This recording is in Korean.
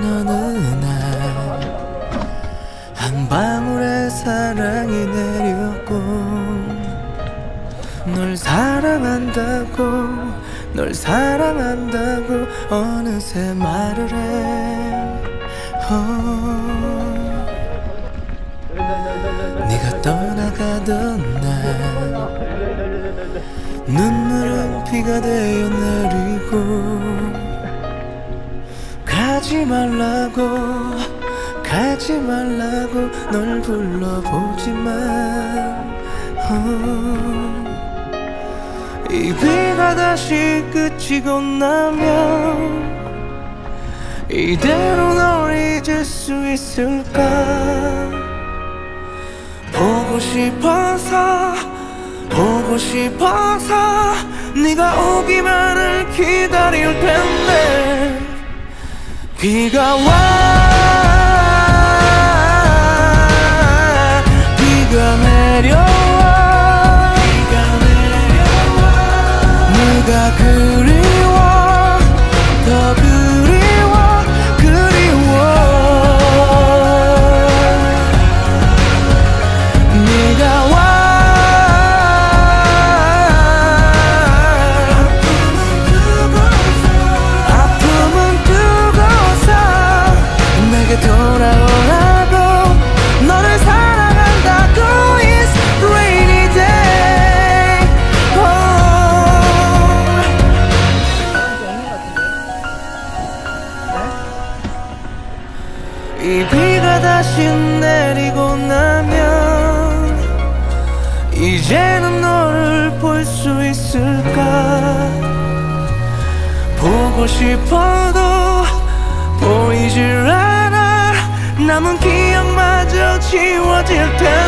어느 날 한 방울의 사랑이 내렸고 널 사랑한다고 널 사랑한다고 어느새 말을 해 네가 떠나가던 날 눈물은 비가 되어 내리고 가지 말라고 널 불러보지만 이 비가 다시 그치고 나면 이대로 널 잊을 수 있을까 보고 싶어서 네가 오기만을 기다릴 텐데 비가 와 비가 내려와 네가 그리워 더 그리워 네가 와 아픔은 두고서 내게 돌아오라고 너를 사랑한다고 It's rainy day 이 비가 다시 내리고 나면 이제는 너를 볼 수 있을까 보고 싶어도 보이질 않아 남은 기억마저 지워질 텐데